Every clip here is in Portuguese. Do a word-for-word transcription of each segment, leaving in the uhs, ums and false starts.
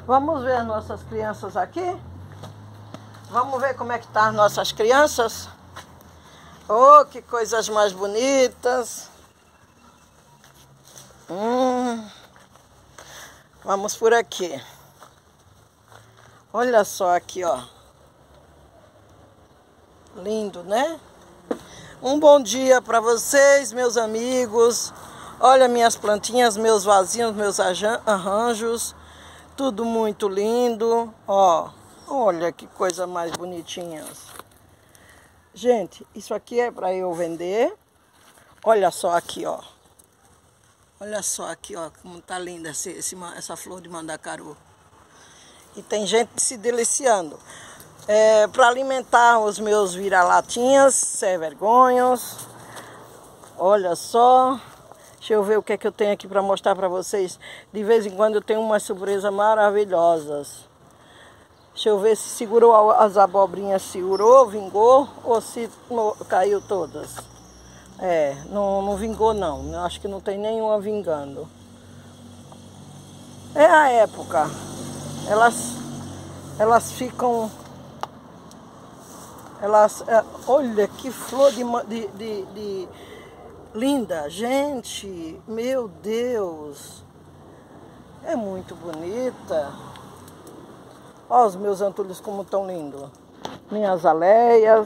Vamos ver as nossas crianças aqui? Vamos ver como é que tá as nossas crianças? Oh, que coisas mais bonitas. Hum. Vamos por aqui. Olha só aqui, ó. Lindo, né? Um bom dia para vocês, meus amigos. Olha minhas plantinhas, meus vasinhos, meus arranjos. Tudo muito lindo. Ó, olha que coisa mais bonitinhas. Gente, isso aqui é para eu vender. Olha só aqui, ó. Olha só aqui, ó, como tá linda esse, esse, essa flor de mandacaru. E tem gente se deliciando. É, para alimentar os meus vira-latinhas, sem vergonhos. Olha só. Deixa eu ver o que é que eu tenho aqui para mostrar para vocês. De vez em quando eu tenho umas surpresas maravilhosas. Deixa eu ver se segurou as abobrinhas, segurou, vingou ou se caiu todas. É, não, não vingou não. Eu acho que não tem nenhuma vingando. É a época. Elas, elas ficam... Elas, é, olha que flor de, de, de, de linda, gente, meu Deus, é muito bonita. Olha os meus antúrios como estão lindos, minhas aleias,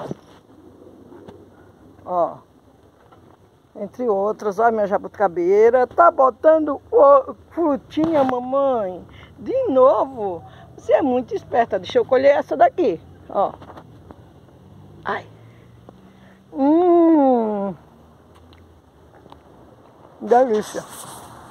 ó, entre outras. Olha minha jabuticabeira, tá botando oh, frutinha, mamãe, de novo. Você é muito esperta, deixa eu colher essa daqui, ó. Ai. Hum. Delícia.